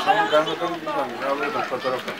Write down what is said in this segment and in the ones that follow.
Ben bakalım buradan. Alıyordum fotoğrafı.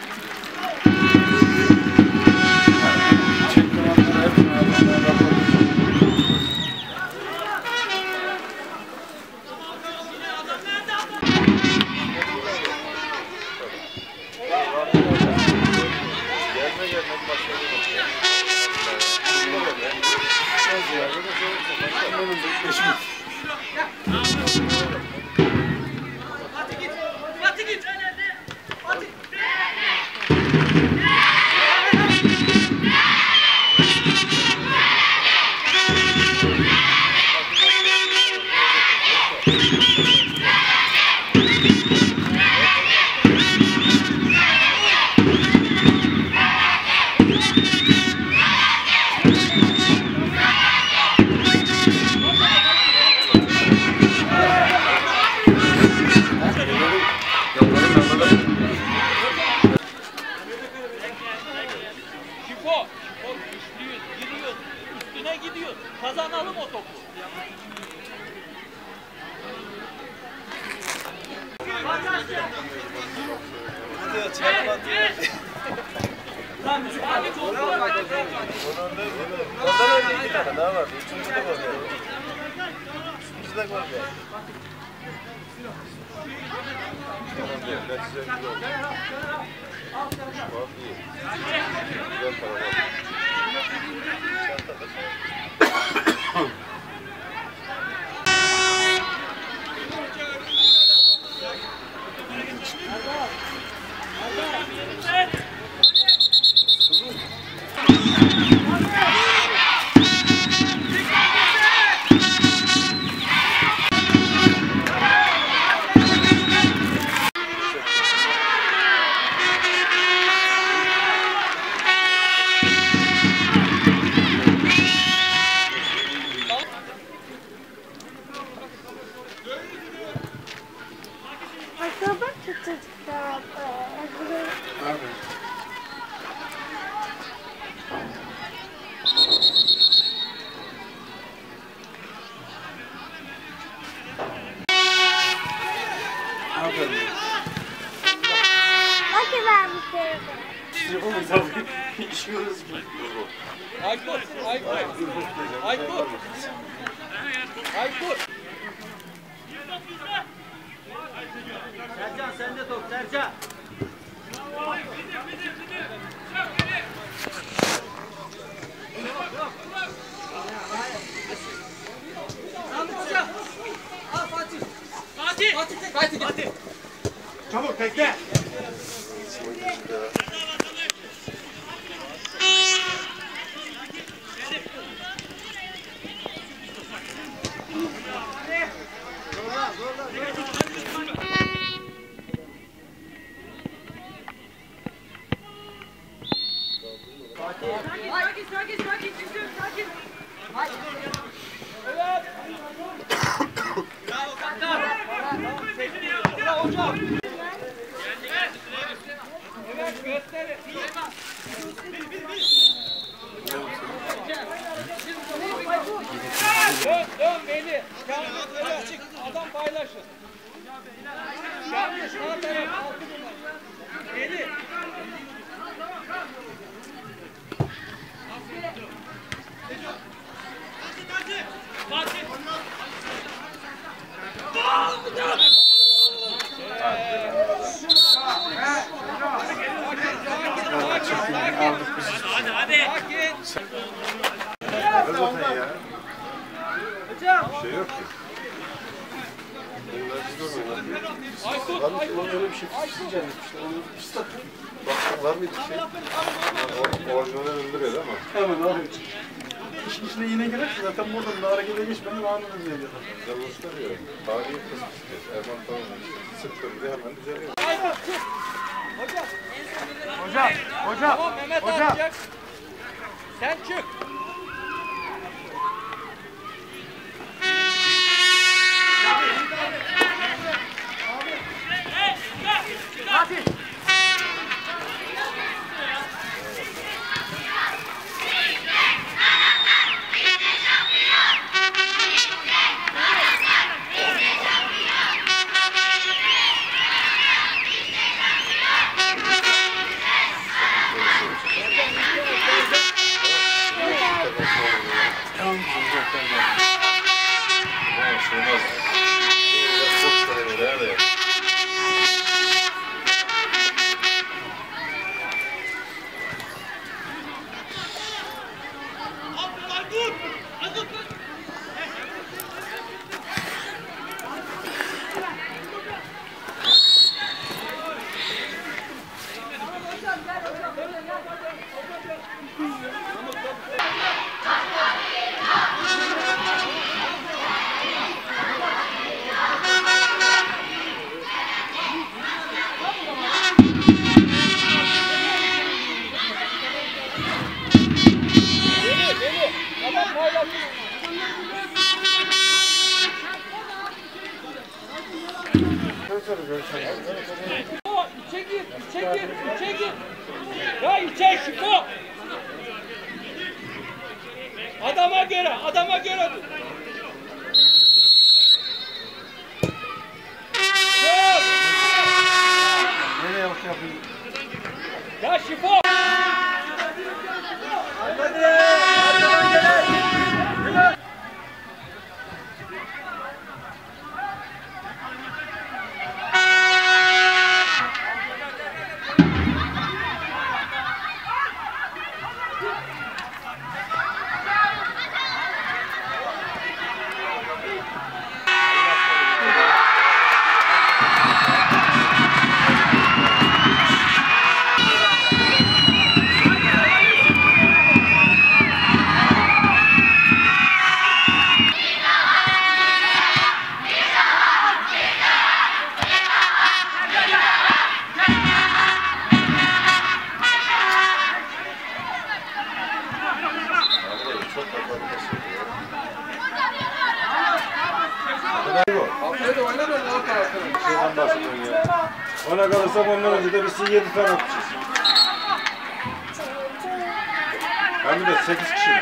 Kazanalım o topu. Hadi Ondan önce 2 tane daha vardı. Üçüncü de var. Üçüncü de var. Tamam diyor. Ben size güzel oldu. Bak iyi. Güzel para var. Aykut. Sercan sende top Sercan. Al Fatih. Çabuk bekle. Sakin. Evet. Bravo kaptan. Bravo hocam. Evet gösterin. Dön beni. Kamil çık. Adam paylaşın. Kamil sağ taraf 6 numara. Beni. Fatih. Hadi. Hocam. Bir şey yok ki. Aykut. Öyle bir şey isteyeceğim. İşte baksana var mıydı şey? Orijinali öldürüyor ama. Hemen abi. İşin içine yine girerse zaten buradan da harekete geçmeden anladınız diye diyorlar. Güzel gösteriyor. Tarihi kısmı istiyoruz. Erman tamam. Sıktı bir de hemen düzeliyor. Hocam. Tamam Mehmet atacak. Sen çık. Fatih. O içe gir, içe gir, içe gir. Ya içe Şifo. Adama göre, adama göre. Nereye yapayım? Ya Şifo. Şeyden bahsediyorum ya. Ona kalırsam ondan önce de biz 7 tane atacağız. Ben bir de 8 kişiyim.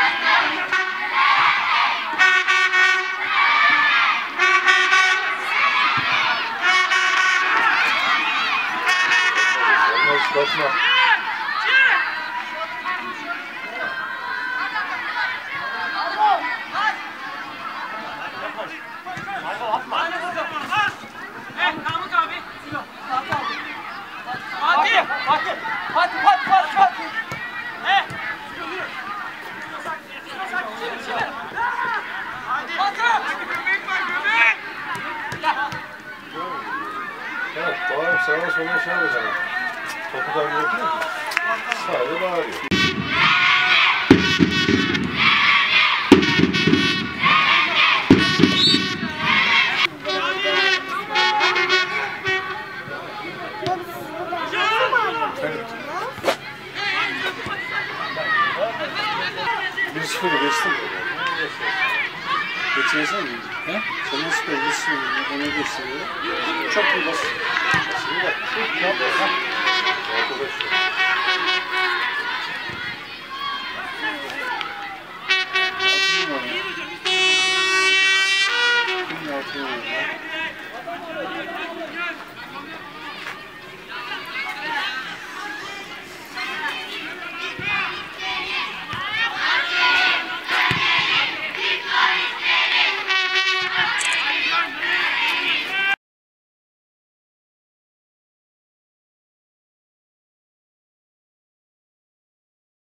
Olmaz, kaçma. Evet, bağırıp sağa sola şey yapacağım. Topu da bırakayım. Sadece bağırıyor. Bir sıfırı geçtim. Geçersen mi? He? Sen nasıl böyle ona geçsin? Çok iyi basit. Şimdi bak. Arkadaşlar.